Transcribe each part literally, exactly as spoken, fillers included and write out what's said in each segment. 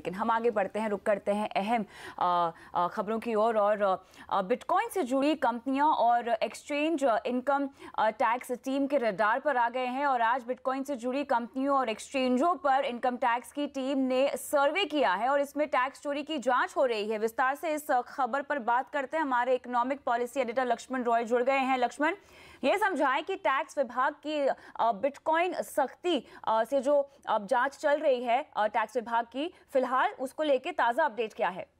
लेकिन हम आगे बढ़ते हैं, रुक करते हैं अहम खबरों की ओर। और, और बिटकॉइन से जुड़ी कंपनियां और एक्सचेंज इनकम टैक्स टीम के रडार पर आ गए हैं। और आज बिटकॉइन से जुड़ी कंपनियों और एक्सचेंजों पर इनकम टैक्स की टीम ने सर्वे किया है और इसमें टैक्स चोरी की जांच हो रही है। विस्तार से इस खबर पर बात करते हैं, हमारे economic policy editor Lakshman Roy जुड़ गए हैं। लक्ष्मण, ये समझाएं कि टैक्स विभाग की बिटकॉइन सख्ती से जो अब जांच चल रही है टैक्स विभाग की, फिलहाल उसको लेके ताजा अपडेट क्या है?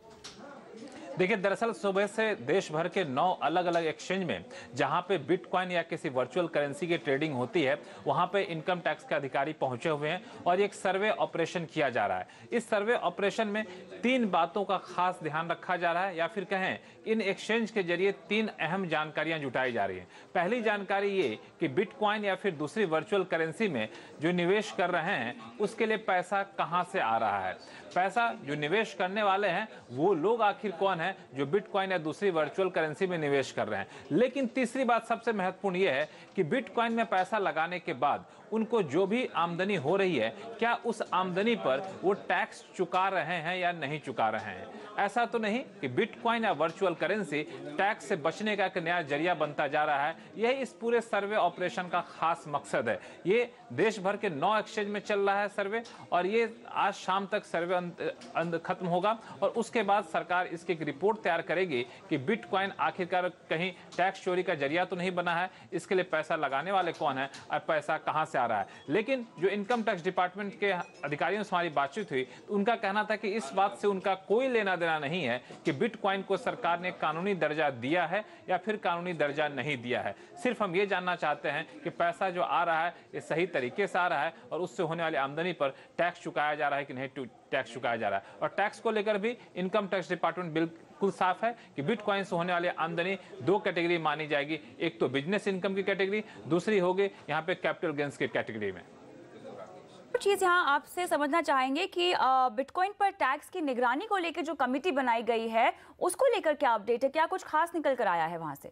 देखिए, दरअसल सुबह से देश भर के नौ अलग अलग एक्सचेंज में जहां पे बिटकॉइन या किसी वर्चुअल करेंसी की ट्रेडिंग होती है, वहां पे इनकम टैक्स के अधिकारी पहुंचे हुए हैं और एक सर्वे ऑपरेशन किया जा रहा है। इस सर्वे ऑपरेशन में तीन बातों का खास ध्यान रखा जा रहा है, या फिर कहें इन एक्सचेंज के जरिए तीन अहम जानकारियां जुटाई जा रही हैं। पहली जानकारी ये कि बिटकॉइन या फिर दूसरी वर्चुअल करेंसी में जो निवेश कर रहे हैं उसके लिए पैसा कहां से आ रहा है। पैसा जो निवेश करने वाले हैं वो लोग आखिर कौन है जो बिटकॉइन या दूसरी वर्चुअल करेंसी में निवेश कर रहे हैं। लेकिन तीसरी बात सबसे महत्वपूर्ण यह है कि बिटकॉइन में पैसा लगाने के बाद उनको जो भी आमदनी हो रही है, क्या उस आमदनी पर वो टैक्स चुका रहे हैं या नहीं चुका रहे हैं। ऐसा तो नहीं कि बिटकॉइन या वर्चुअल करेंसी टैक्स से बचने का एक नया जरिया बनता जा रहा है। यह इस पूरे सर्वे ऑपरेशन का खास मकसद है। ये देश भर के नौ एक्सचेंज में चल रहा है सर्वे, और ये आज शाम तक सर्वे खत्म होगा और उसके बाद सरकार इसकी एक रिपोर्ट तैयार करेगी कि बिटकॉइन आखिरकार कहीं टैक्स चोरी का जरिया तो नहीं बना है, इसके लिए पैसा लगाने वाले कौन है और पैसा कहां से आ रहा है। लेकिन जो इनकम टैक्स डिपार्टमेंट के अधिकारियों से हमारी बातचीत हुई तो उनका कहना था कि इस बात से उनका कोई लेना देना नहीं है कि बिटकॉइन को सरकार ने कानूनी दर्जा दिया है या फिर कानूनी दर्जा नहीं दिया है। सिर्फ हम ये जानना चाहते हैं कि पैसा जो आ रहा है ये सही तरीके से आ रहा है और उससे होने वाली आमदनी पर टैक्स चुकाया जा रहा है कि नहीं टैक्स चुकाया जा रहा है। और टैक्स को लेकर भी इनकम टैक्स डिपार्टमेंट बिल्कुल साफ है कि बिटकॉइन से होने वाली आमदनी दो कैटेगरी मानी जाएगी। एक तो बिजनेस इनकम की कैटेगरी, दूसरी होगी यहाँ पे कैपिटल गेन्स की कैटेगरी में। कुछ चीज़ यहाँ आपसे समझना चाहेंगे कि बिटकॉइन पर टैक्स की निगरानी को लेकर जो कमेटी बनाई गई है उसको लेकर क्या अपडेट है, क्या कुछ खास निकल कर आया है वहां से?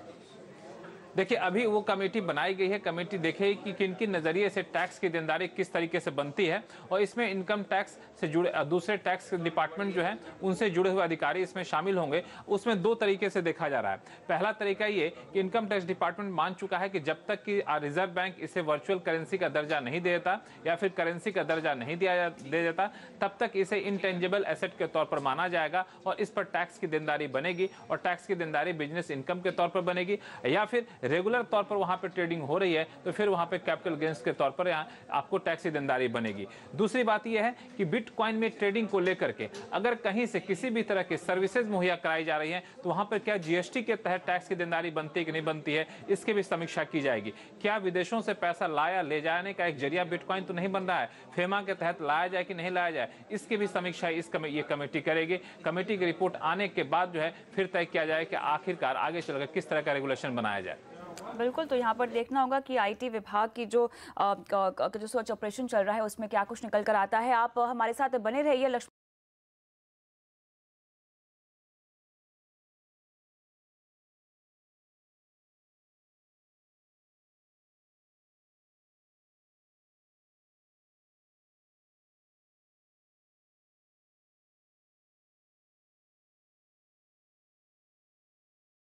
देखिए, अभी वो कमेटी बनाई गई है। कमेटी देखेगी कि किन किन नज़रिए से टैक्स की देनदारी किस तरीके से बनती है, और इसमें इनकम टैक्स से जुड़े दूसरे टैक्स डिपार्टमेंट जो है उनसे जुड़े हुए अधिकारी इसमें शामिल होंगे। उसमें दो तरीके से देखा जा रहा है। पहला तरीका ये कि इनकम टैक्स डिपार्टमेंट मान चुका है कि जब तक कि रिजर्व बैंक इसे वर्चुअल करेंसी का दर्जा नहीं दे देता या फिर करेंसी का दर्जा नहीं दिया दे देता, तब तक इसे इंटेंजिबल एसेट के तौर पर माना जाएगा और इस पर टैक्स की देनदारी बनेगी। और टैक्स की देनदारी बिजनेस इनकम के तौर पर बनेगी, या फिर रेगुलर तौर पर वहां पे ट्रेडिंग हो रही है तो फिर वहां पे कैपिटल गेन्स के तौर पर यहां आपको टैक्स की देनदारी बनेगी। दूसरी बात यह है कि बिटकॉइन में ट्रेडिंग को लेकर के अगर कहीं से किसी भी तरह की सर्विसेज मुहैया कराई जा रही हैं तो वहां पर क्या जीएसटी के तहत टैक्स की देनदारी बनती है कि नहीं बनती है, इसकी भी समीक्षा की जाएगी। क्या विदेशों से पैसा लाया ले जाने का एक जरिया बिटकॉइन तो नहीं बन रहा है, फेमा के तहत लाया जाए कि नहीं लाया जाए, इसकी भी समीक्षा इस कमे, ये कमेटी करेगी। कमेटी की रिपोर्ट आने के बाद जो है फिर तय किया जाए कि आखिरकार आगे चलकर किस तरह का रेगुलेशन बनाया जाए। बिल्कुल, तो यहाँ पर देखना होगा कि आईटी विभाग की जो जो सर्च ऑपरेशन चल रहा है उसमें क्या कुछ निकल कर आता है। आप हमारे साथ बने रहिए।